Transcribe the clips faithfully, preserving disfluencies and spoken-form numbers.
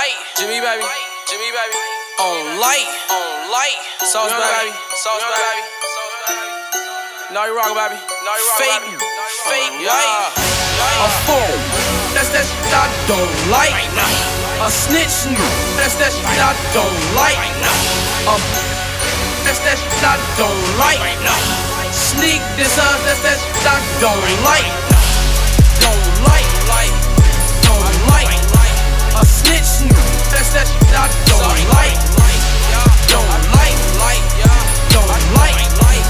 light, Jimmy baby, Jimmy baby. On light, on light. Sauce baby, sauce baby. Now you rock baby, now you rock fake, baby. Fake light. A fool, that's that shit I don't like. A snitch, that's that shit I don't like. A that's that shit I don't like. Sneak this up, that's that shit I don't like. Don't like, like, don't like. A snitch, that's that shit I don't like. Don't like, like, don't like.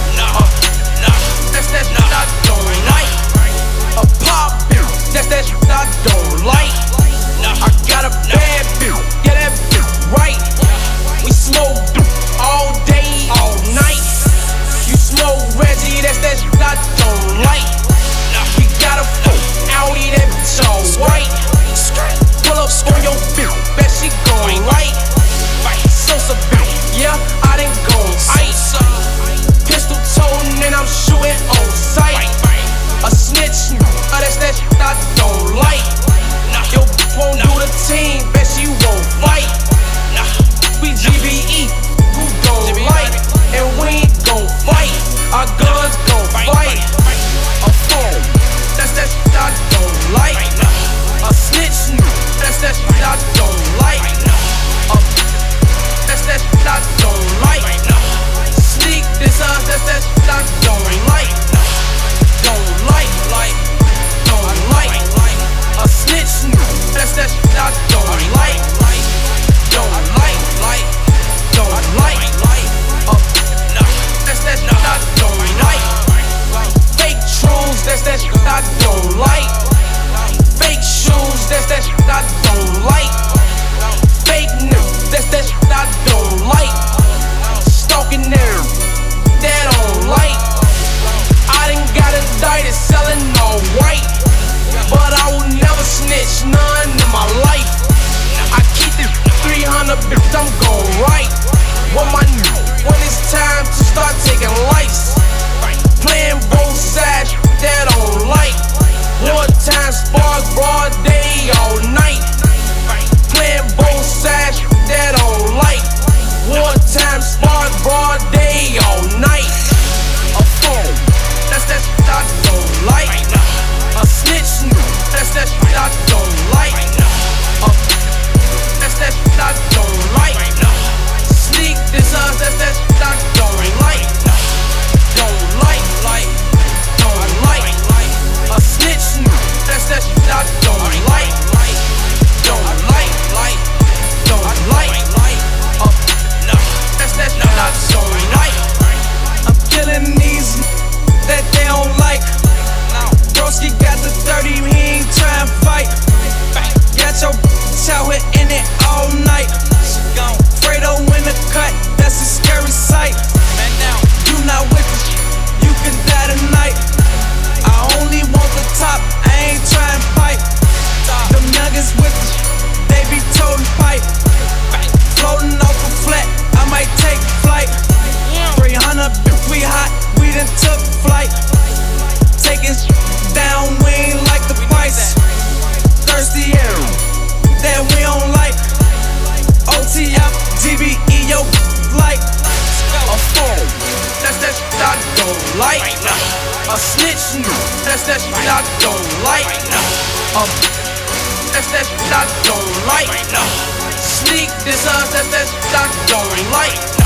That's that shit I don't like. A pop, that's that shit I don't like. I got a bad bitch, yeah that bitch right. We smoke all day, all night. You smoke Reggie, that's that shit I don't like. We got a full Audi, that bitch all white. Pull up on your bitch, bet she gon' right. Sosa bitch, yeah, I done gon' ice. Pistol toting and I'm shooting on sight. A snitch, uh, that's that shit I don't like. Yo, won't do the team, bet she won't fight. We G B E, who gon' like? And we ain't gon' fight. Our guns gon' fight. A fool, that's that shit I don't like. A snitch, that's that shit I don't like. A, that's that shit I don't like. Sneak this up, that's that shit I don't like. Don't like, like, don't like. A snitch, that's that shit I don't like. Don't like, like, don't like. Uh, that's that shit I don't like. Fake truths, that's that shit I don't like. Fake shoes, that's that shit I don't like. Fake news, that's that shit I don't like. Stalking there, that I don't like. I done got indicted selling all white, but I will never snitch none in my life. I keep it three hundred, bitch, I'm gon' right. When my when it's time to start taking lives, playing both sides, that I don't like. Wartime spark, broad day, all night. Playing both sides, that I don't like. Wartime spark, broad day, all night. A fool, that's that shit I don't like. A snitch, that's that shit I don't like. Uh, that's that shit I don't like. Sneak this up, that's that shit I don't like. Don't like, like, don't like. A snitch, that's that shit I don't like. Don't like, like, don't like. Uh, that's that shit I don't like. I'm killing these that they don't like. Broski got the thirty, he ain't tryin' fight. Got your bitch out here in it all night. Fredo in the cut, that's a scary sight. You not with the shit, you can die tonight. I only want the top, I ain't tryin' fight. Them nuggets with the shit, they be toting pipe. Floating off a flat, I might take flight. three hundred, bitch, we hot, we done took flight. Taking down, we ain't like the price. Thirsty air, that we don't like. O T F, G B E, yo, like. A fool, that's that shit I don't like. A snitch, that's that shit I don't like. Um, that's that shit I don't like. Sneak this up, that's that shit I don't like.